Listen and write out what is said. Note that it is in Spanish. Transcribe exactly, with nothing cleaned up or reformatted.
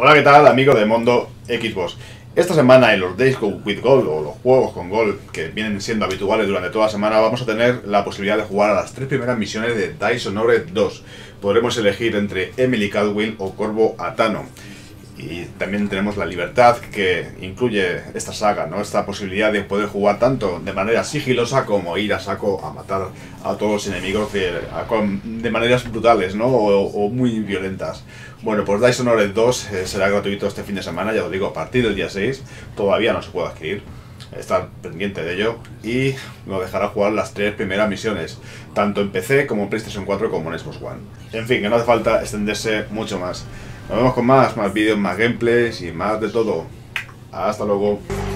Hola, ¿qué tal, amigos de Mundo Xbox? Esta semana en los Days with Gold, o los juegos con Gold que vienen siendo habituales durante toda la semana, vamos a tener la posibilidad de jugar a las tres primeras misiones de Dishonored dos. Podremos elegir entre Emily Caldwell o Corvo Atano. Y también tenemos la libertad que incluye esta saga, ¿no? Esta posibilidad de poder jugar tanto de manera sigilosa como ir a saco a matar a todos los enemigos de, a, de maneras brutales, ¿no? O, o muy violentas. Bueno, pues Dishonored dos eh, será gratuito este fin de semana, ya lo digo, a partir del día seis. Todavía no se puede adquirir, estar pendiente de ello. Y nos dejará jugar las tres primeras misiones, tanto en P C como en PlayStation cuatro como en Xbox One. En fin, que no hace falta extenderse mucho más. Nos vemos con más, más vídeos, más gameplays y más de todo. Hasta luego.